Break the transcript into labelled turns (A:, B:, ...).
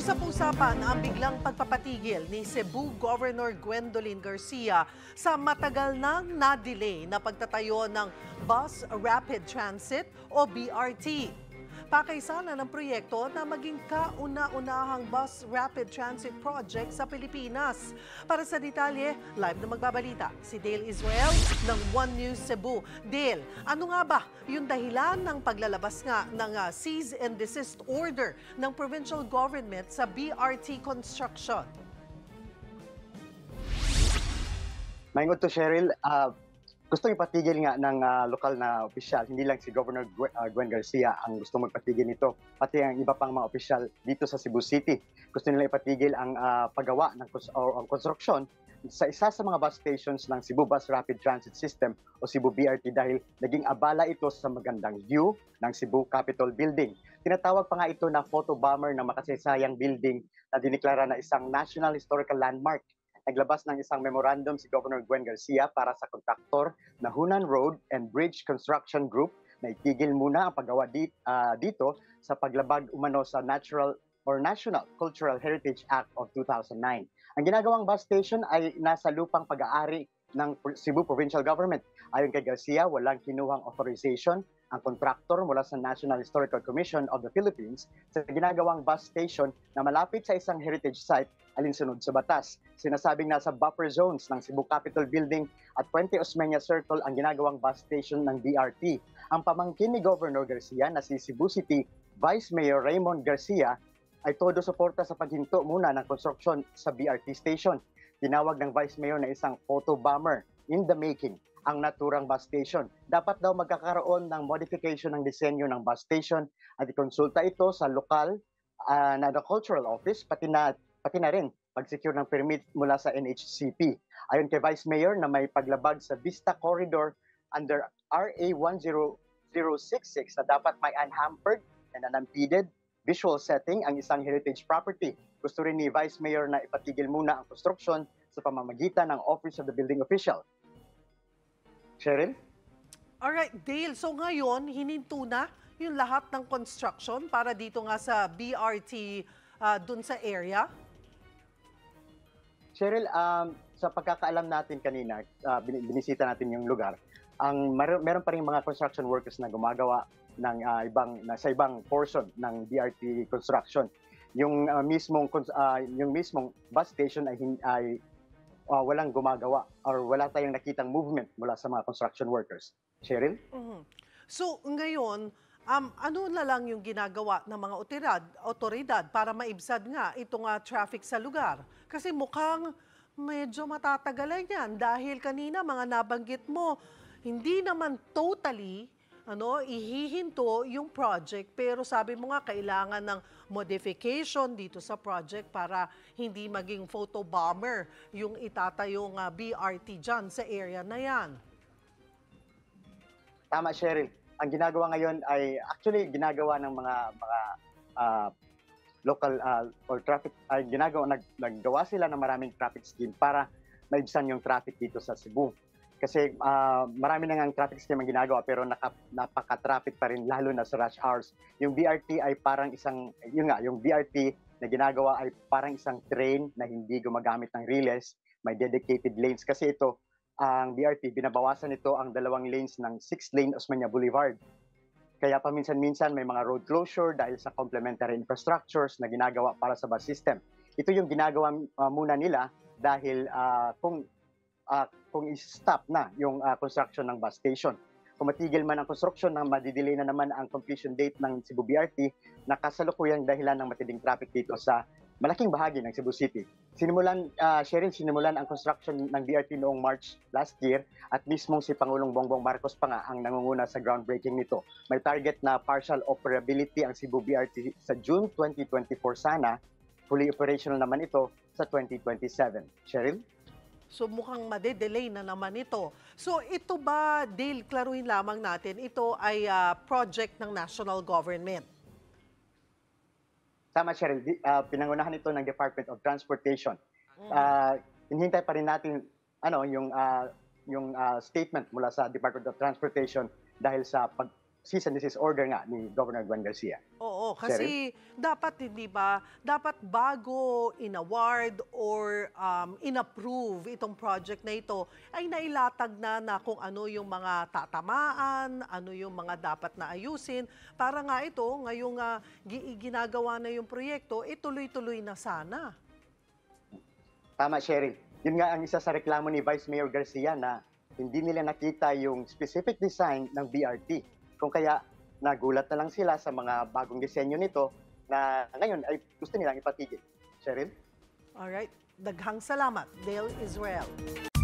A: Usap-usapan ang biglang pagpapatigil ni Cebu Governor Gwendolyn Garcia sa matagal nang na-delay na pagtatayo ng Bus Rapid Transit o BRT. Pakaisala ng proyekto na maging kauna-unahang bus rapid transit project sa Pilipinas. Para sa detalye, live na magbabalita si Dale Israel ng One News Cebu. Dale, ano nga ba yung dahilan ng paglalabas nga ng cease and desist order ng provincial government sa BRT construction?
B: Maingod to Cheryl, gusto ipatigil nga ng lokal na opisyal, hindi lang si Governor Gwen Garcia ang gusto magpatigil nito, pati ang iba pang mga opisyal dito sa Cebu City. Gusto nila ipatigil ang paggawa ng konstruksyon sa isa sa mga bus stations ng Cebu Bus Rapid Transit System o Cebu BRT dahil naging abala ito sa magandang view ng Cebu Capitol Building. Tinatawag pa nga ito na photo bomber na makasaysayang building na diniklara na isang National Historical Landmark. Naglabas ng isang memorandum si Governor Gwen Garcia para sa kontraktor na Hunan Road and Bridge Construction Group na itigil muna ang paggawa dito sa paglabag umano sa National Cultural Heritage Act of 2009. Ang ginagawang bus station ay nasa lupang pag-aari ng Cebu Provincial Government. Ayon kay Garcia, walang kinuhang authorization ang kontraktor mula sa National Historical Commission of the Philippines sa ginagawang bus station na malapit sa isang heritage site alinsunod sa batas. Sinasabing nasa buffer zones ng Cebu Capitol Building at Puente Osmeña Circle ang ginagawang bus station ng BRT. Ang pamangkin ni Governor Garcia na si Cebu City Vice Mayor Raymond Garcia ay todo suporta sa paghinto muna ng konstruksyon sa BRT station. Tinawag ng Vice Mayor na isang photo bomber in the making ang naturang bus station. Dapat daw magkakaroon ng modification ng disenyo ng bus station at ikonsulta ito sa lokal na cultural office pati na rin pag-secure ng permit mula sa NHCP. Ayon kay Vice Mayor na may paglabag sa Vista Corridor under RA 10066 na dapat may unhampered and unimpeded visual setting ang isang heritage property. Gusto rin ni Vice Mayor na ipatigil muna ang konstruksyon sa pamamagitan ng Office of the Building Official. Cheryl?
A: Alright, Dale. So ngayon, hininto na yung lahat ng construction para dito nga sa BRT dun sa area?
B: Cheryl, sa pagkakaalam natin kanina, binisita natin yung lugar, meron pa rin mga construction workers na gumagawa ng sa ibang portion ng BRT construction. Yung mismong bus station ay walang gumagawa or wala tayong nakitang movement mula sa mga construction workers. Cheryl?
A: So ngayon, ano na lang yung ginagawa ng mga otoridad para maibsad nga itong traffic sa lugar? Kasi mukhang medyo matatagalan yan dahil kanina mga nabanggit mo, hindi naman totally ihihinto yung project pero sabi mo nga kailangan ng modification dito sa project para hindi maging photo bomber yung itatayong BRT dyan sa area na yan.
B: Tama, Cheryl. Ang ginagawa ngayon ay actually ginagawa ng mga local or traffic naggawa sila ng maraming traffic scheme para maibsan yung traffic dito sa Cebu. Kasi marami na ngang traffic scheme ang ginagawa pero napaka-traffic pa rin lalo na sa rush hours. Yung BRT ay parang yung BRT na ginagawa ay parang isang train na hindi gumagamit ng relays, may dedicated lanes kasi ito ang BRT binabawasan ito ang 2 lanes ng 6-lane Osmeña Boulevard. Kaya paminsan-minsan may mga road closure dahil sa complementary infrastructures na ginagawa para sa bus system. Ito yung ginagawa muna nila dahil kung i-stop na yung construction ng bus station. Kung matigil man ang construction na madidelay na naman ang completion date ng Cebu BRT na kasalukuyang dahilan ng matinding traffic dito sa malaking bahagi ng Cebu City. Sinimulan ang construction ng BRT noong March last year at mismong si Pangulong Bongbong Marcos pa nga ang nangunguna sa groundbreaking nito. May target na partial operability ang Cebu BRT sa June 2024 sana. Fully operational naman ito sa 2027. Cheryl?
A: So mukhang madedelay na naman ito. So ito ba, Dale, klaruhin lamang natin, ito ay project ng national government?
B: Tama, Cheryl. Pinangunahan ito ng Department of Transportation. Hinihintay pa rin natin yung statement mula sa Department of Transportation dahil sa cease and desist order nga ni Governor Gwen Garcia.
A: Oo, kasi dapat, hindi ba, dapat bago in-award or in-approve itong project na ito, ay nailatag na kung ano yung mga tatamaan, ano yung mga dapat na ayusin, para nga ito, ngayong ginagawa na yung proyekto, tuloy-tuloy na sana.
B: Tama, Cheryl. Yun nga ang isa sa reklamo ni Vice Mayor Garcia na hindi nila nakita yung specific design ng BRT. Kung kaya nagulat na lang sila sa mga bagong disenyo nito na ngayon ay gusto nilang ipatigil. Cheryl?
A: Alright, daghang salamat, Dale Israel.